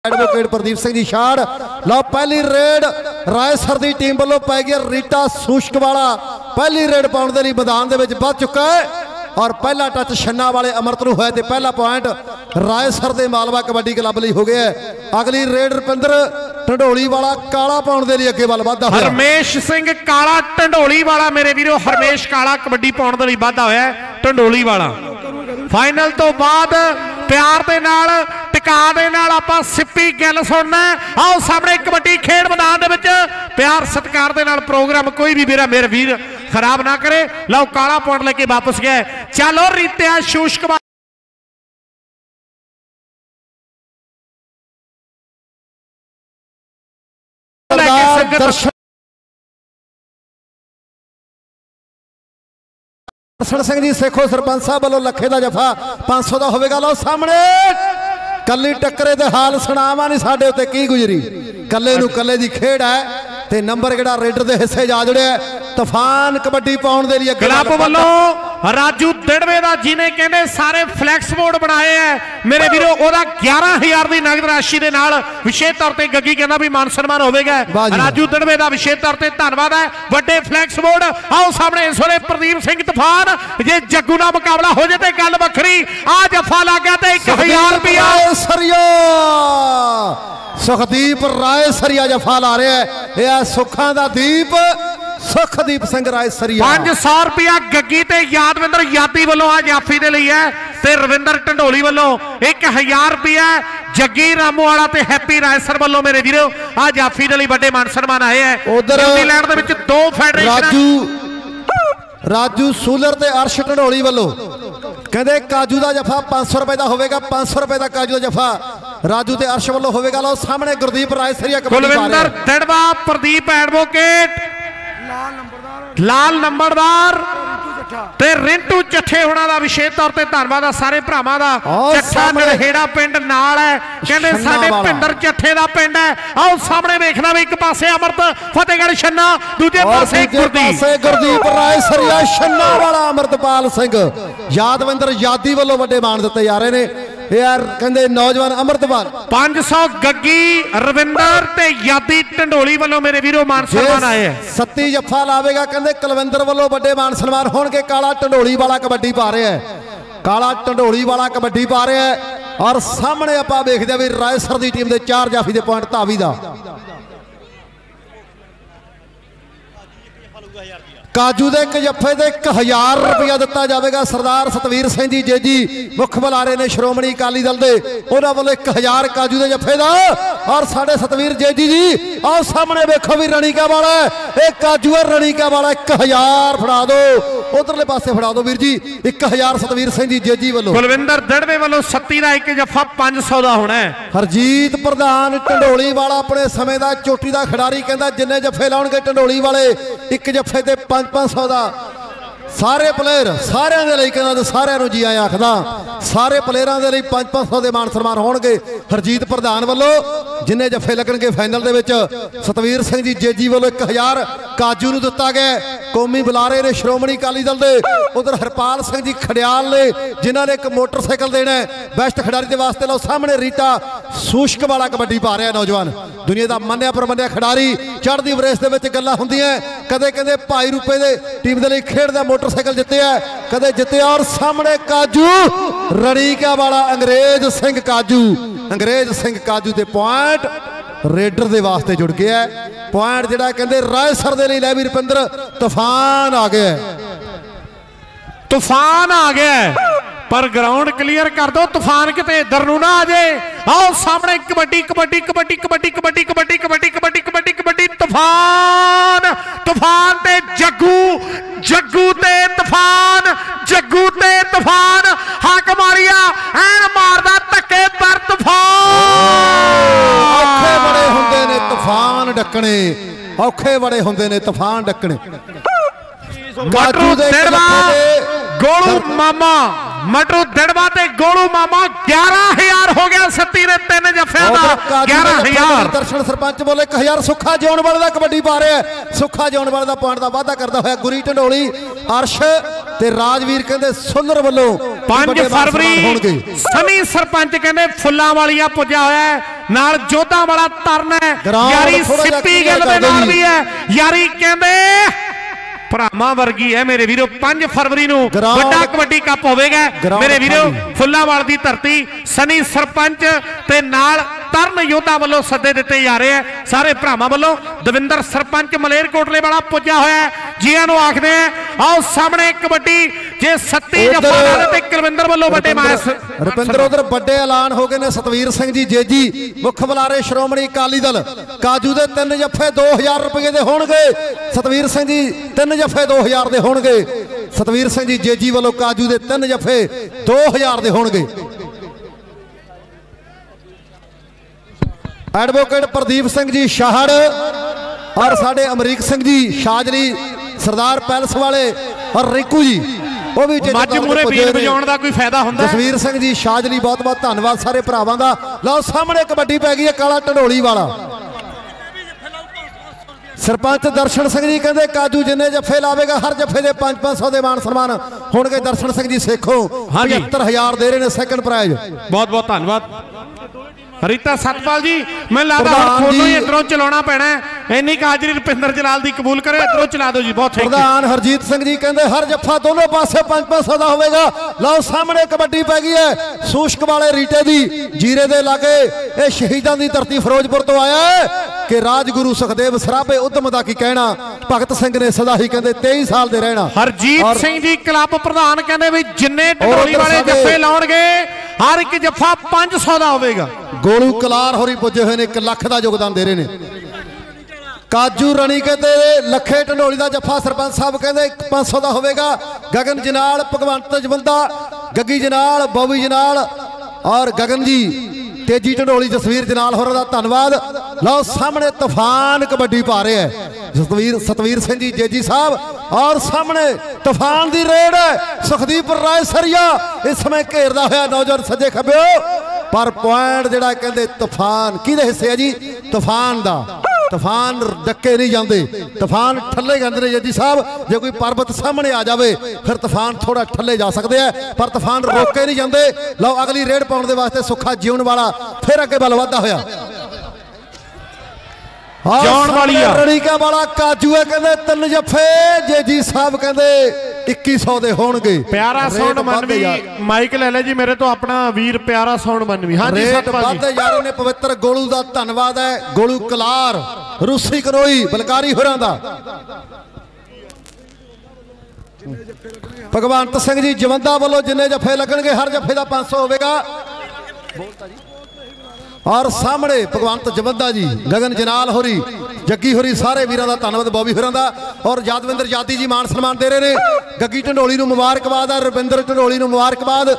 Advocate Pradeep Singh ji छाड़ लो पहली red Raisar की टीम वालों पै गया रीटा सूशकवाला पहली रेड पाने के लिए मैदान के बच चुका है और पहला टच छन्ना वाले अमृत नूं होया ते पहला पॉइंट रायसर के मालवा कबड्डी क्लब लई हो गया है। अगली रेड रुपिंदर ढंडोली वाला काला पाने के लिए अगे वल वधदा होया हरमेश सिंह काला ढंडोली वाला मेरे वीरो हरमेश काला कबड्डी पाने के लिए वधदा होया ढंडोली वाला फाइनल तो बाद प्यार दे नाल टिका दे नाल आपां सिप्पी गल सुनना आओ सामने कबड्डी खेड मैदान दे विच प्यार सत्कार दे नाल प्रोग्राम कोई भी मेरा वीर खराब ना करे। लो काला पॉइंट लेके वापस गए चलो रीत्या शुष्क दर्शन सिंह जी सेखो सरपंच साहब वालों लखे का जफा 500 का होगा। लो सामने कली टक्करे दे हाल सुनावा नहीं साडे उत्ते की गुजरी कले नूं कले दी खेड है ते नंबर किहड़ा रेडर दे हिस्से जा जुड़िया तूफान कबड्डी पाउण दे लिए क्लब वालों राजू दिड़वे दा जिने कहंदे सारे फ्लैक्स बोर्ड बनाए है मेरे वीरो ओदा 11,000 दी नगद राशि दे नाल विशेष तौर ते गग्गी कहंदा भी मान सम्मान होवेगा। राजू दिड़वे दा विशेष तौर ते धन्नवाद है वड्डे फ्लैक्स बोर्ड। आओ सामने इस वेले प्रदीप सिंह तूफान जे जग्गू नाल मुकाबला हो जाए ते गल वखरी आ जफा लग गया ते 1000 रुपया सरिया सुखदीप राय सरिया जफा ला रहा है यह सुखा दा दीप सुखदीप सिंह राय सरिया 500 रुपया गग्गी ते यादविंदर यादी वालों आ जाफी दे लई है ते रविंदर ढंडोली वालों 1000 रुपया जग्गी रामोवाला ते हैप्पी रायसर वालों मेरे वीरो आ जाफी दे लई बड़े मान सम्मान आए हैं। उधर न्यूजीलैंड दे विच दो फेडरेशन राजू सूलर ते अर्श ढंडोली वालों कहते काजू का जफा 500 रुपए का होगा 500 रुपए का काजू का जफा राजू ते अर्श वालों होगा। लो सामने गुरदीप राय सरिया कुलविंदर दिड़वा प्रदीप एडवोकेट लाल नंबरदार ते रिंटू चट्ठे होना दा विशेष तौर ते धन्नवाद है सारे भरावां दा। चट्ठा नरहेड़ा पिंड नाल है कहंदे साडे पिंडर चट्ठे दा पिंड है। आओ सामने देखना भी एक पासे अमृत फतेहगढ़ छन्ना दूजे पासे गुरदीप राय सरिया छन्ना वाला अमृतपाल सिंह यादविंदर यादी वालों वड्डे मान दिते जा रहे ने यार कहंदे नौजवान अमृतपाल 500 गग्गी रविंदर ते यादी ढंडोली वालों मेरे वीरों मान सम्मान आए हैं। सत्ती जफा लावेगा कहंदे कुलविंदर वालों वड्डे मान सम्मान होणगे। काला ढंडोली वाला कबड्डी पा रहा है काला ढंडोली वाला कबड्डी पा रहा है और सामने आपां देखदे भी रायसर दी टीम दे 4 जाफी दे पॉइंट धावी दा काजू के एक जफे से 1000 रुपया दिता जाएगा। सरदार सतवीर सिंह जी जेजी मुख बुलारे ने श्रोमणी अकाली दल के उन्होंने वालों 1000 काजू के जफे का और साढ़े सतवीर जेजी जी आओ सामने देखो भी रणीका वाला एक काजू है रणीका वाला 1000 फड़ा दो उधरले पासे फड़ा दो वीर जी 1000 सतवीर सिंह जी जेजी वालों कुलविंदर दिड़वे वालों 37 का एक जफा 500 का होना है। हरजीत प्रधान ढंडोली वाला अपने समय का चोटी का खिडारी कहता जिन्ने जफे लाउणगे ढंडोली वाले एक जफे से 500 का सारे प्लेयर सारे कहना सारे जी आया आखदा सारे प्लेयरों के लिए 500 के मान सम्मान होणगे। हरजीत प्रधान वालों जिन्हें जफे लगणगे फाइनल दे विच सतवीर सिंह जी जेजी वालों 1000 काजू नूं दिता गया। कौमी बुलारे ने श्रोमणी अकाली दल दे उधर हरपाल सिंह जी खड़ियाल ने जिन्होंने एक मोटरसाइकिल देना है बेस्ट खिडारी के वास्ते। लो सामने रीटा सूशक वाला कबड्डी पा रहा नौजवान दुनिया का मन्निया परमन्निया खिडारी चढ़ती वरेस के विच गल्लां हुंदियां कदे कहंदे भाई रूपे दे टीम दे लई खेडदा मोटरसाइकिल जितया कदे जितया और सामने काजू रणीका वाला अंग्रेज सिंह काजू के पॉइंट रेडर के वास्ते जुड़ गया पॉइंट जिहड़ा कहंदे रायसर दे लई लै वी रुपिंदर तूफान आ गया पर ग्राउंड क्लीयर कर दो तूफान किते इधर नूं ना आ जाए। आओ सामने कबड्डी कबड्डी कबड्डी कबड्डी कबड्डी कबड्डी कबड्डी कबड्डी कबड्डी कबड्डी तूफान ते जग्गू ते तूफान हाक मारिया ऐन मारदा धक्के पर तूफान औखे बड़े हुंदे ने तूफान डकणे औखे बड़े हुंदे ने तूफान डकणे। गोलू मामा ਮਟਰੂ ਦਿੜਵਾ ਤੇ ਗੋਲੂ ਮਾਮਾ 11000 ਹੋ ਗਿਆ। 37 ਦੇ 3 ਜੱਫਿਆਂ ਦਾ 11000। ਦਰਸ਼ਨ ਸਰਪੰਚ ਬੋਲੇ 1000। ਸੁੱਖਾ ਜਿਉਣ ਵਾਲੇ ਦਾ ਕਬੱਡੀ ਪਾ ਰਿਹਾ। ਸੁੱਖਾ ਜਿਉਣ ਵਾਲੇ ਦਾ ਪੁਆਇੰਟ ਦਾ ਵਾਅਦਾ ਕਰਦਾ ਹੋਇਆ ਗੁਰੀ ਢੰਡੋਲੀ, ਅਰਸ਼ ਤੇ ਰਾਜਵੀਰ ਕਹਿੰਦੇ ਸੁੱਲਰ ਵੱਲੋਂ 5 ਫਰਵਰੀ ਸਨੀ ਸਰਪੰਚ ਕਹਿੰਦੇ ਫੁੱਲਾਂ ਵਾਲੀਆ ਪੁੱਜਿਆ ਹੋਇਆ ਨਾਲ ਜੋਧਾਂ ਵਾਲਾ ਤਰਨ ਹੈ। ਯਾਰੀ ਸਿੱਪੀ ਗਿੱਲ ਦੇ ਨਾਲ ਵੀ ਹੈ। ਯਾਰੀ ਕਹਿੰਦੇ ਭਰਾਵਾਂ ਵਰਗੀ ਹੈ ਮੇਰੇ ਵੀਰੋ। 5 ਫਰਵਰੀ ਨੂੰ ਵੱਡਾ ਕਬੱਡੀ ਕੱਪ ਹੋਵੇਗਾ ਮੇਰੇ ਵੀਰੋ। ਫੁੱਲਾਂਵਾਲ ਦੀ ਧਰਤੀ ਸਨੀ ਸਰਪੰਚ ਤੇ ਨਾਲ ਤਰਨ ਯੋਧਾ ਵੱਲੋਂ ਸੱਦੇ ਦਿੱਤੇ ਜਾ ਰਹੇ ਆ ਸਾਰੇ ਭਰਾਵਾਂ ਵੱਲੋਂ। ਦਵਿੰਦਰ ਸਰਪੰਚ ਮਲੇਰਕੋਟਲੇ ਵਾਲਾ ਪੁੱਜਿਆ ਹੋਇਆ ਜੀਆਂ ਨੂੰ ਆਖਦੇ ਆ। ਆਓ ਸਾਹਮਣੇ ਕਬੱਡੀ ਜੇ 37 ਜਫਾ ਤੇ ਕੁਲਵਿੰਦਰ ਵੱਲੋਂ ਵੱਡੇ ਮਾਸ ਰੁਪਿੰਦਰ ਉਧਰ ਵੱਡੇ ਐਲਾਨ ਹੋ ਗਏ ਨੇ। ਸਤਵੀਰ ਸਿੰਘ ਜੀ ਜੇਜੀ ਮੁੱਖ ਬੁਲਾਰੇ ਸ਼੍ਰੋਮਣੀ ਅਕਾਲੀ ਦਲ ਕਾਜੂ ਦੇ 3 ਜੱਫੇ 2000 ਰੁਪਏ ਦੇ ਹੋਣਗੇ। ਸਤਵੀਰ ਸਿੰਘ ਜੀ 3 ਜੱਫੇ 2000 ਦੇ ਹੋਣਗੇ। ਸਤਵੀਰ ਸਿੰਘ ਜੀ ਜੇਜੀ ਵੱਲੋਂ ਕਾਜੂ ਦੇ 3 ਜੱਫੇ 2000 ਦੇ ਹੋਣਗੇ। ਐਡਵੋਕੇਟ ਪ੍ਰਦੀਪ ਸਿੰਘ ਜੀ ਸ਼ਾਹੜ ਔਰ ਸਾਡੇ ਅਮਰੀਕ ਸਿੰਘ ਜੀ ਸ਼ਾਜਲੀ ਸਰਦਾਰ ਪੈਲਸ ਵਾਲੇ ਔਰ ਰਿੰਕੂ ਜੀ ਉਹ ਵੀ ਮੱਝ ਮੂਰੇ ਬੀਨ ਵਜਾਉਣ ਦਾ ਕੋਈ ਫਾਇਦਾ ਹੁੰਦਾ। ਜਸਵੀਰ ਸਿੰਘ ਜੀ ਸ਼ਾਜਲੀ ਬਹੁਤ ਬਹੁਤ ਧੰਨਵਾਦ ਸਾਰੇ ਭਰਾਵਾਂ ਦਾ। ਲਓ ਸਾਹਮਣੇ ਕਬੱਡੀ ਪੈ ਗਈ ਹੈ ਕਾਲਾ ਢੰਡੋਲੀ ਵਾਲਾ। ਸਰਪੰਚ ਦਰਸ਼ਨ ਸਿੰਘ ਜੀ ਕਹਿੰਦੇ ਕਾਜੂ ਜਿੰਨੇ ਜੱਫੇ ਲਾਵੇਗਾ ਹਰ ਜੱਫੇ ਦੇ 5-500 ਦੇ ਮਾਨ ਸਨਮਾਨ ਹੋਣਗੇ। ਦਰਸ਼ਨ ਸਿੰਘ ਜੀ ਸੇਖੋਂ 75000 ਦੇ ਰਹੇ ਨੇ ਸੈਕੰਡ ਪ੍ਰਾਈਜ਼। ਬਹੁਤ ਬਹੁਤ ਧੰਨਵਾਦ ਰੀਤਾ ਸਤਪਾਲ ਜੀ। ਮੈਨੂੰ ਲੱਗਦਾ ਹੁਣ ਤੁਹਾਨੂੰ ਹੀ ਇਧਰੋਂ ਚਲਾਉਣਾ ਪੈਣਾ। ਇੰਨੀ ਹਾਜ਼ਰੀ ਰੁਪਿੰਦਰ ਜਲਾਲ ਦੀ ਕਬੂਲ ਕਰੇ। ਇਧਰੋਂ ਚਲਾ ਦਿਓ ਜੀ। ਬਹੁਤ ਪ੍ਰਧਾਨ ਹਰਜੀਤ ਸਿੰਘ ਜੀ ਕਹਿੰਦੇ ਹਰ ਜੱਫਾ ਦੋਨੋਂ ਪਾਸੇ 5-500 ਦਾ ਹੋਵੇਗਾ। ਲਓ ਸਾਹਮਣੇ ਕਬੱਡੀ ਪੈ ਗਈ ਹੈ ਸੂਸ਼ਕ ਵਾਲੇ ਰੀਟੇ ਦੀ ਜੀਰੇ ਦੇ ਲਾਗੇ। ਇਹ ਸ਼ਹੀਦਾਂ ਦੀ ਧਰਤੀ ਫਿਰੋਜ਼ਪੁਰ ਤੋਂ ਆਇਆ ਹੈ ਕਿ ਰਾਜਗੁਰੂ ਸੁਖਦੇਵ ਸਰਾਭੇ ਉਦਮ ਦਾ ਕੀ ਕਹਿਣਾ। ਭਗਤ ਸਿੰਘ ਨੇ ਸਦਾ ਹੀ ਕਹਿੰਦੇ 23 ਸਾਲ ਦੇ ਰਹਿਣਾ। ਹਰਜੀਤ ਸਿੰਘ ਜੀ ਕਲੱਬ ਪ੍ਰਧਾਨ ਕਹਿੰਦੇ ਵੀ ਜਿੰਨੇ ਢੋਲੀ ਵਾਲੇ ਜੱਫੇ ਲਾਉਣਗੇ ਹਰ ਇੱਕ ਜੱਫਾ 500 ਦਾ ਹੋਵੇਗਾ। ਗੋਲੂ ਕਲਾਰ ਹੋਰੀ ਪੁੱਜੇ ਹੋਏ ਨੇ 1 ਲੱਖ ਦਾ ਯੋਗਦਾਨ ਦੇ ਰਹੇ ਨੇ। ਕਾਜੂ ਰਣੀਕੇ ਤੇ ਲੱਖੇ ਢੰਡੋਲੀ ਦਾ ਜੱਫਾ ਸਰਪੰਚ ਸਾਹਿਬ ਕਹਿੰਦੇ 500 ਦਾ ਹੋਵੇਗਾ। ਗਗਨ ਜਨਾਲ ਭਗਵੰਤ ਜਵੰਦਾ ਗੱਗੀ ਜਨਾਲ ਬੋਬੀ ਜਨਾਲ ਔਰ ਗਗਨ ਜੀ ਤੇਜੀ ਢੰਡੋਲੀ ਜਸਵੀਰ ਜਨਾਲ ਹੋਰਾਂ ਦਾ ਧੰਨਵਾਦ। ਲਓ ਸਾਹਮਣੇ ਤੂਫਾਨ ਕਬੱਡੀ ਪਾ ਰਿਹਾ ਹੈ ਸਤਵੀਰ ਸਿੰਘ ਜੀ ਜੇਜੀ ਸਾਹਿਬ ਔਰ ਸਾਹਮਣੇ ਤੂਫਾਨ ਦੀ ਰੇਡ ਹੈ ਸੁਖਦੀਪ ਰਾਏ ਸਰੀਆ ਇਸ ਸਮੇਂ ਘੇਰਦਾ ਹੋਇਆ ਨੌਜਵਾਨ ਸੱਜੇ ਖੱਬਿਓ। ਪਰ ਪੁਆਇੰਟ ਜਿਹੜਾ ਕਹਿੰਦੇ ਤੂਫਾਨ ਕਿਹਦੇ ਹਿੱਸੇ ਹੈ ਜੀ? ਤੂਫਾਨ ਦਾ। ਤੂਫਾਨ ਡੱਕੇ ਨਹੀਂ ਜਾਂਦੇ, ਤੂਫਾਨ ਠੱਲੇ ਜਾਂਦੇ ਨੇ ਜੱਜੀ ਸਾਹਿਬ। ਜੇ ਕੋਈ ਪਰਬਤ ਸਾਹਮਣੇ ਆ ਜਾਵੇ ਫਿਰ ਤੂਫਾਨ ਥੋੜਾ ਠੱਲੇ ਜਾ ਸਕਦੇ ਆ ਪਰ ਤੂਫਾਨ ਰੋਕੇ ਨਹੀਂ ਜਾਂਦੇ। ਲਓ ਅਗਲੀ ਰੇਡ ਪਾਉਣ ਦੇ ਵਾਸਤੇ ਸੁੱਖਾ ਜਿਉਣ ਵਾਲਾ ਫਿਰ ਅੱਗੇ ਵੱਲ ਵਧਦਾ ਹੋਇਆ ਜਾਣ ਵਾਲੀ ਆ ਰਣੀਕਾ ਵਾਲਾ ਕਾਜੂ ਹੈ ਕਹਿੰਦੇ 3 ਜੱਫੇ ਜੇਜੀ ਸਾਹਿਬ ਕਹਿੰਦੇ 2100 ਦੇ ਹੋਣਗੇ। ਪਿਆਰਾ ਸਾਊਂਡ ਮਨ ਵੀ ਮਾਈਕ ਲੈ ਲੈ ਜੀ ਮੇਰੇ ਤੋਂ ਆਪਣਾ ਵੀਰ ਪਿਆਰਾ ਸਾਊਂਡ ਮਨ ਵੀ। ਹਾਂਜੀ ਸਤਪਾਲ ਜੀ ਯਾਰ ਨੇ ਪਵਿੱਤਰ ਗੋਲੂ ਦਾ ਧੰਨਵਾਦ ਹੈ। ਗੋਲੂ ਕਲਾਰ ਰੂਸੀ ਕਰੋਈ ਬਲਕਾਰੀ ਹੋਰਾਂ ਦਾ। ਭਗਵੰਤ ਸਿੰਘ ਜੀ ਜਵੰਦਾ ਵੱਲੋਂ ਜਿੰਨੇ ਜੱਫੇ ਲੱਗਣਗੇ ਹਰ ਜੱਫੇ ਦਾ 500 ਹੋਵੇਗਾ। ਔਰ ਸਾਹਮਣੇ ਭਗਵੰਤ ਜਵੰਦਾ ਜੀ ਗਗਨ ਜਨਾਲ ਹੋਰੀ ਜੱਗੀ ਹੋਰੀ ਸਾਰੇ ਵੀਰਾਂ ਦਾ ਧੰਨਵਾਦ ਬੋਬੀ ਹੋਰਾਂ ਦਾ। ਔਰ ਯਾਦਵਿੰਦਰ ਜਾਤੀ ਜੀ ਮਾਨ ਸਨਮਾਨ ਦੇ ਰਹੇ ਨੇ। ਗੱਗੀ ਢੰਡੋਲੀ ਨੂੰ ਮੁਬਾਰਕਬਾਦ ਹੈ। ਰਵਿੰਦਰ ਢੰਡੋਲੀ ਨੂੰ ਮੁਬਾਰਕਬਾਦ।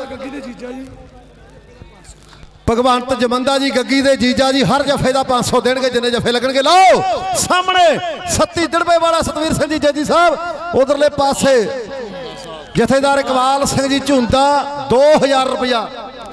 ਭਗਵੰਤ ਜਵੰਦਾ ਜੀ ਗੱਗੀ ਦੇ ਜੀਜਾ ਜੀ ਹਰ ਜੱਫੇ ਦਾ 500 ਦੇਣਗੇ ਜਿੰਨੇ ਜੱਫੇ ਲੱਗਣਗੇ। ਲਓ ਸਾਹਮਣੇ 37 ਡੜਬੇ ਵਾਲਾ ਸਤਵੀਰ ਸਿੰਘ ਜੀ ਜੱਜੀ ਸਾਹਿਬ ਉਧਰਲੇ ਪਾਸੇ ਜਥੇਦਾਰ ਇਕਬਾਲ ਸਿੰਘ ਜੀ ਝੁੰਦਾ 2000 ਰੁਪਇਆ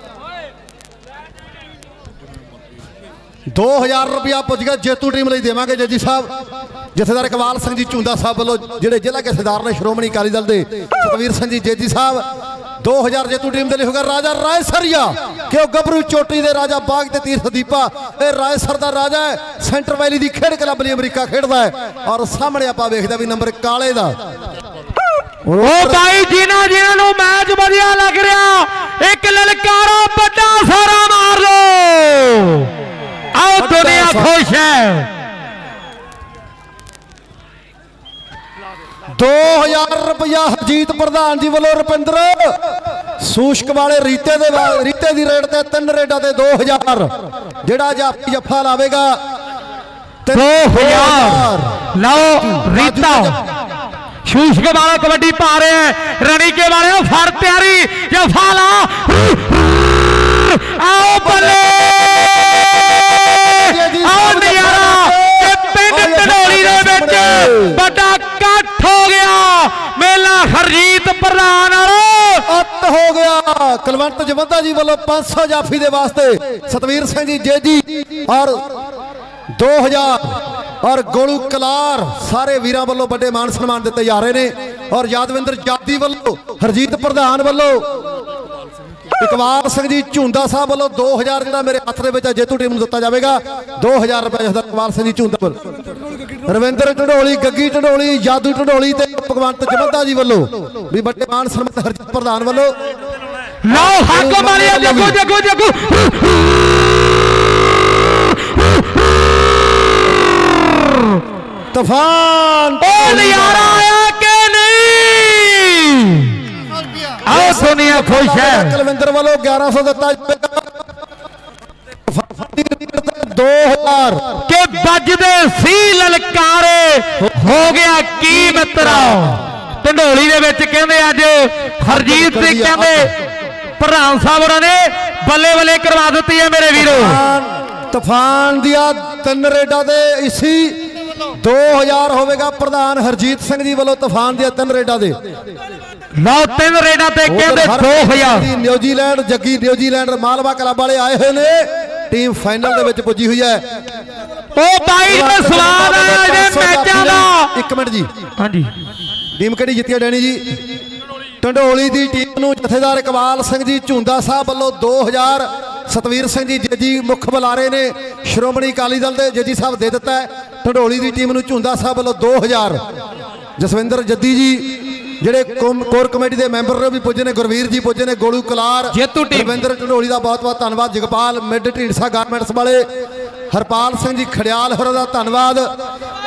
2000 ਰੁਪਇਆ ਪੁੱਜ ਗਿਆ ਜੇਤੂ ਟੀਮ ਲਈ ਦੇਵਾਂਗੇ ਜੱਜੀ ਸਾਹਿਬ। ਜਥੇਦਾਰ ਇਕਬਾਲ ਸਿੰਘ ਜੀ ਝੁੰਦਾ ਸਾਹਿਬ ਵੱਲੋਂ ਜਿਹੜੇ ਜ਼ਿਲ੍ਹਾ ਜਥੇਦਾਰ ਨੇ ਸ਼੍ਰੋਮਣੀ ਅਕਾਲੀ ਦਲ ਦੇ ਸਤਵੀਰ ਸਿੰਘ ਜੀ ਜੇਜੀ ਸਾਹਿਬ 2000 ਜੇਤੂ ਟੀਮ ਦੇ ਲਈ ਹੋਗਾ। ਰਾਜਾ ਰਾਏ ਸਰੀਆ ਕਿਉਂ ਗੱਭਰੂ ਚੋਟੀ ਦੇ ਰਾਜਾ ਬਾਗ ਤੇ ਤੀਰਥ ਦੀਪਾ ਇਹ ਰਾਏ ਸਰ ਦਾ ਰਾਜਾ ਹੈ। ਸੈਂਟਰ ਵੈਲੀ ਦੀ ਖੇਡ ਕਲੱਬ ਲਈ ਅਮਰੀਕਾ ਖੇਡਦਾ ਹੈ। ਔਰ ਸਾਹਮਣੇ ਆਪਾਂ ਵੇਖਦੇ ਵੀ ਨੰਬਰ ਕਾਲੇ ਦਾ ਉਹ ਭਾਈ ਜਿਨ੍ਹਾਂ ਨੂੰ ਮੈਚ ਵਧੀਆ ਲੱਗ ਰਿਹਾ ਇੱਕ ਲਲਕਾਰਾ ਵੱਡਾ ਸਾਰਾ ਮਾਰ ਲੋ। आओ दुनिया खुश है। 2000 रुपया हरजीत प्रधान जी वालों रुपिंदर सूशक वाले रीते की रेट से 3 रेडा से 2000 जेड़ा जफा लावेगा 2000। लो रीता सूशक वाला कबड्डी पा रहे हैं रणीके वाले फर तैयारी जफा ला आओ बल्ले बड़ा कट हो गया मेला हरजीत प्रधान अत हो ਕੁਲਵੰਤ ਜਵੰਦਾ ਜੀ ਵੱਲੋਂ 500 ਜਾਫੀ ਦੇ ਵਾਸਤੇ ਸਤਵੀਰ ਸਿੰਘ ਜੀ ਜੇਜੀ ਔਰ 2000 और गोलू कलार सारे वीरां वालों बड़े मान सम्मान दिते जा रहे हैं और यादविंदर जादी वालों हरजीत प्रधान वालों इकबाल सिंह जी झुंदा साहब वालों 2000 जो मेरे हथ के जेतू टीम दिता जाएगा 2000 रुपये इकबाल सिंह जी झुंदा रविंदर ढंडोली गग्गी ढंडोली जादू ढंडोली ते भगवंत जमंदा जी वालों भी बड़े मान सम्मान हरजीत प्रधान वालों लो हाको मारिया जग्गू जग्गू जग्गू तूफान नजारा आया के नहीं आओ सोनिया खुश है कुलविंदर वालों 1100 दिता 2000 के बजदे सी ललकारे हो गया की मित्रा ढंडोली दे विच कहंदे अज हरजीत सिंह कहंदे प्रधान साहब होरां ने बल्ले बल्ले करवा दित्ती है मेरे वीरो तूफान दिया 3 रेडा दे इसी 2000 होवेगा प्रधान हरजीत सिंह जी वालों तूफान दिया 3 रेडा दे लो 3 रेडा ते कहंदे 2000 New Zealand Jaggi New Zealand Malwa club वाले आए हुए ने टीम फाइनल दे विच पुजी हुई है ओ भाई ते सवाल है जे मैचां दा 1 मिनट जी हां जी टीम केड़ी जित्ती है डैनी जी ढंडोली दी टीम नूं जथेदार इकबाल सिंह जी झुंदा साहब वालों 2000 सतवीर सिंह जी जेजी मुख बुलारे ने श्रोमणी अकाली दल के जेजी साहब दे दिता है ढंडोली की टीम नूं झुंदा साहब वालों 2000 जसविंदर जद्दी जी ਜਿਹੜੇ कोर कमेटी के मैंबर ने भी पुजे ने गुरवीर जी पुजे ने गोलू कलार रविंदर ढंडोली का बहुत बहुत धन्यवाद जगपाल मिड ढींडसा गारमेंट्स वाले हरपाल सिंह जी खड़ियाल होर का धन्यवाद